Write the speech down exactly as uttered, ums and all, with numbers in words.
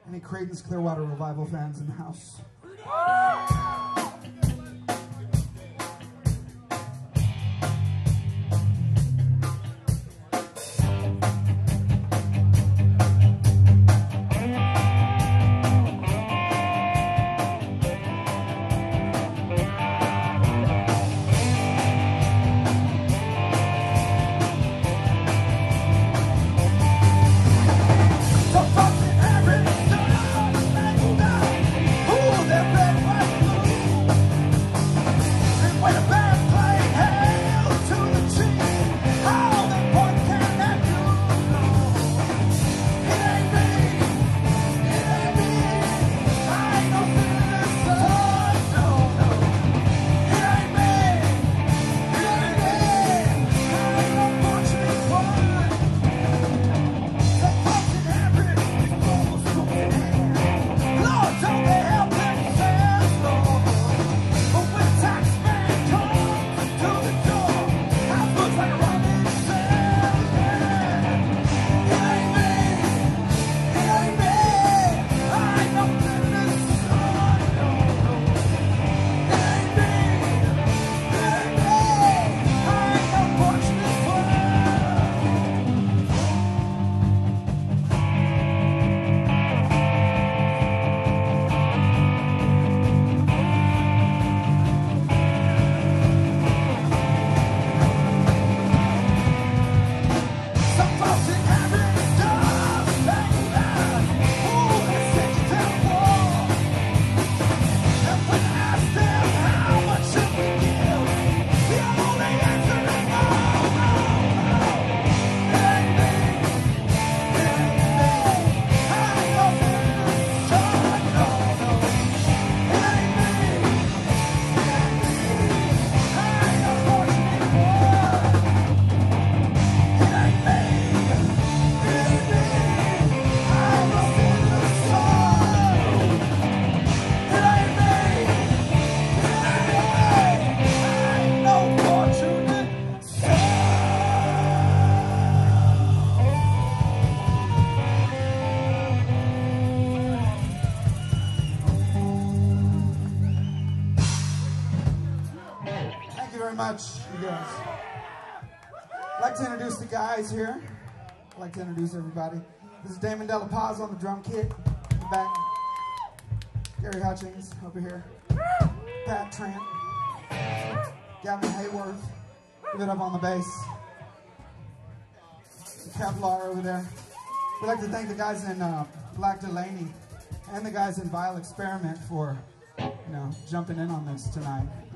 Any Credence Clearwater Revival fans in the house? Much, you guys. I'd like to introduce the guys here. I'd like to introduce everybody. This is Damon De La Paz on the drum kit. In the back. Gary Hutchings over here. Pat Trant. Gavin Haworth. Give it up on the bass. Kevlar over there. We'd like to thank the guys in uh, Black Delaney and the guys in Vile Experiment for, you know, jumping in on this tonight.